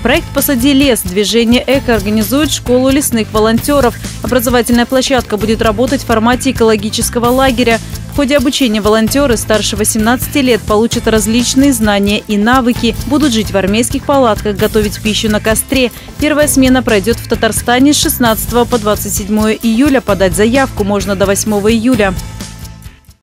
Проект «Посади лес» движение «Эко» организует школу лесных волонтеров. Образовательная площадка будет работать в формате экологического лагеря. В ходе обучения волонтеры старше 18 лет получат различные знания и навыки, будут жить в армейских палатках, готовить пищу на костре. Первая смена пройдет в Татарстане с 16 по 27 июля. Подать заявку можно до 8 июля.